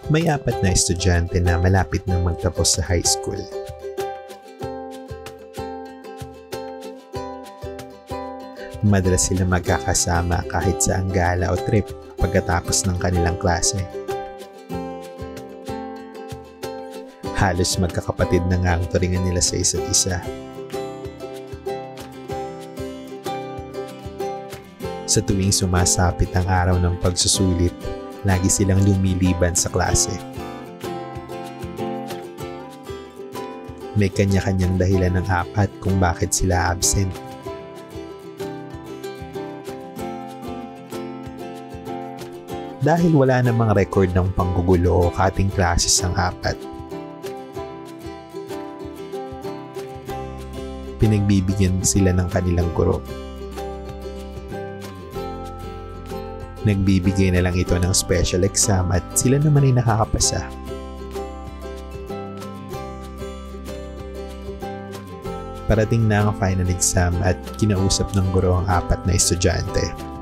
May 4 na estudyante na malapit nang magtapos sa high school. Madalas sila magkakasama kahit sa gala o trip pagkatapos ng kanilang klase. Halos magkakapatid na nga ang turingan nila sa isa't isa. Sa tuwing sumasapit ang araw ng pagsusulit, lagi silang lumiliban sa klase. May kanya-kanyang dahilan ng 4 kung bakit sila absent. Dahil wala namang record ng panggugulo o cutting classes ang 4, pinagbibigyan sila ng kanilang guro. Nagbibigay na lang ito ng special exam at sila naman ay nakakapasa. Parating na ang final exam at kinausap ng guro ang 4 na estudyante.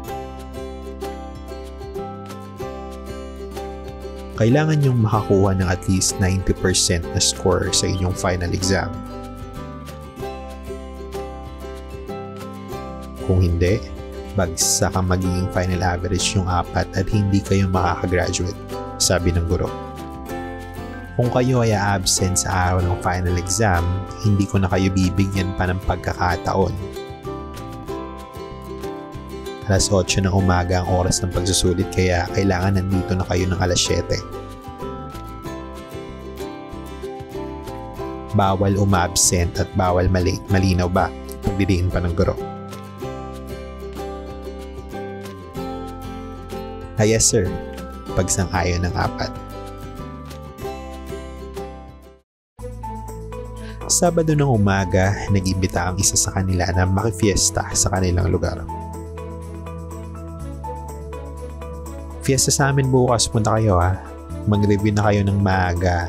Kailangan niyong makakuha ng at least 90% na score sa inyong final exam. Kung hindi, bagsak ang magiging final average yung 4 at hindi kayo makakagraduate, sabi ng guro. Kung kayo ay absent sa araw ng final exam, hindi ko na kayo bibigyan pa ng pagkakataon. Alas 8 ng umaga ang oras ng pagsusulit kaya kailangan nandito na kayo ng alas 7. Bawal umabsent at bawal malate. Malinaw ba? Pagdidiin pa ng guro. Yes sir, pagsang-ayon ng 4. Sabado ng umaga, nag-imbita ang isa sa kanila na makifiesta sa kanilang lugar. Fiesta sa amin bukas, punta kayo ha. Mag-review na kayo ng maaga.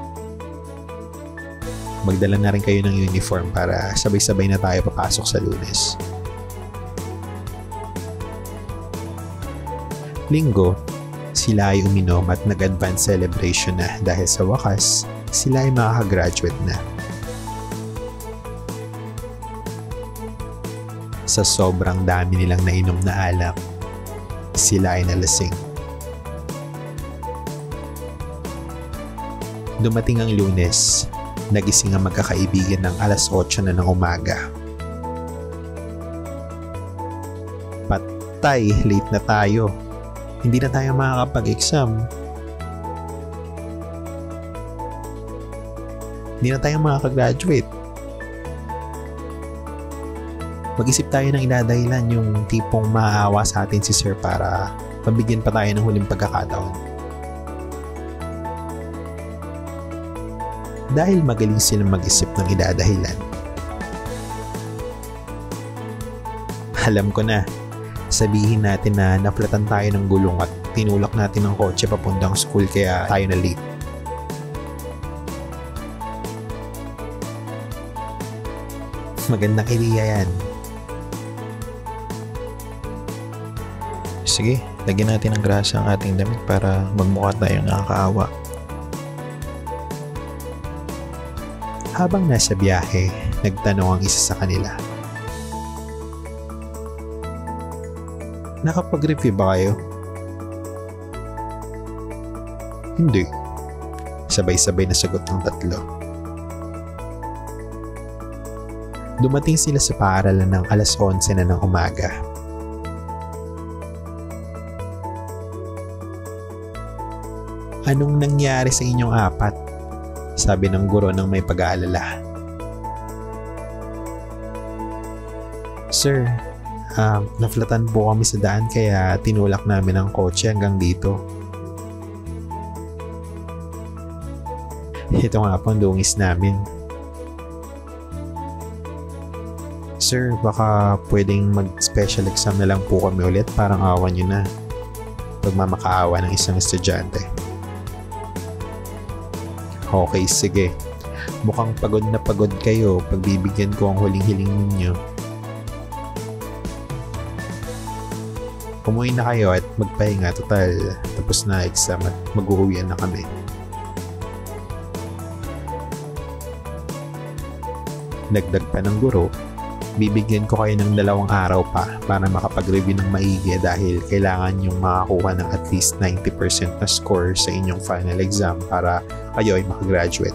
Magdala na rin kayo ng uniform para sabay-sabay na tayo papasok sa Lunes. Linggo, sila ay uminom at nag-advance celebration na dahil sa wakas, sila ay makakagraduate na. Sa sobrang dami nilang nainom na alak, sila ay nalasing. Dumating ang Lunes, nagising ang magkakaibigan ng alas 8 na ng umaga. Patay, late na tayo. Hindi na tayo makakapag-exam. Hindi na tayo makakagraduate. Mag-isip tayo ng idadahilan yung tipong maaawa sa atin si Sir para pabigyan pa tayo ng huling pagkakataon. Dahil magaling silang mag-isip ng idadahilan. Alam ko na. Sabihin natin na naplatan tayo ng gulong at tinulak natin ng kotse papuntang school kaya tayo na late. Magandang ideya yan. Sige, lagyan natin ng grasa ang ating damit para magmukha tayong nakakaawa. Habang nasa biyahe, nagtanong ang isa sa kanila. Nakapag-review ba kayo? Hindi. Sabay-sabay na sagot ng 3. Dumating sila sa paaralan ng alas 11 na ng umaga. Anong nangyari sa inyong 4? Sabi ng guro ng may pag-aalala. Sir, naflatan po kami sa daan kaya tinulak namin ang kotse hanggang dito. Ito nga po ang dungis namin. Sir, baka pwedeng mag-special exam na lang po kami ulit, parang awan nyo na. Pagmamakaawa ng isang estudyante. Okay, sige. Mukhang pagod na pagod kayo. Pagbibigyan ko ang huling-hiling ninyo. Umuwi na kayo at magpahinga. Total, tapos na exam at mag-uwian na kami. Dagdag pa ng guro, bibigyan ko kayo ng 2 araw pa para makapag-review ng maigi dahil kailangan yung makakuha ng at least 90% na score sa inyong final exam para kayo ay makagraduate.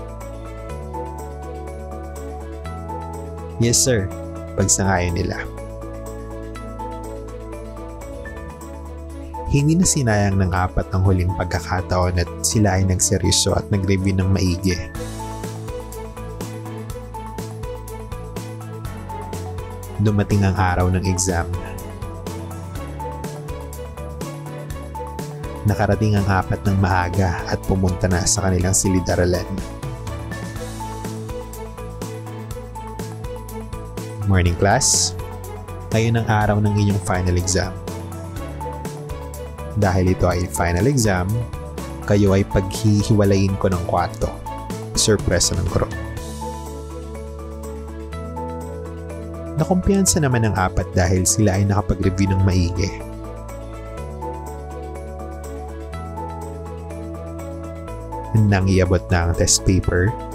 Yes sir, pagsangayon nila. Hindi na sinayang ng 4 ang huling pagkakataon at sila ay nagseryoso at nag-review ng maigi. Dumating ang araw ng exam. Nakarating ang 4 ng maaga at pumunta na sa kanilang silid-aralan. Morning class, ngayon ang araw ng inyong final exam. Dahil ito ay final exam, kayo ay paghihiwalayin ko ng kwarto. Surpresa ng guro. Nakumpiyansa naman ng 4 dahil sila ay nakapag-review ng maigi. Nang iabot na ang test paper,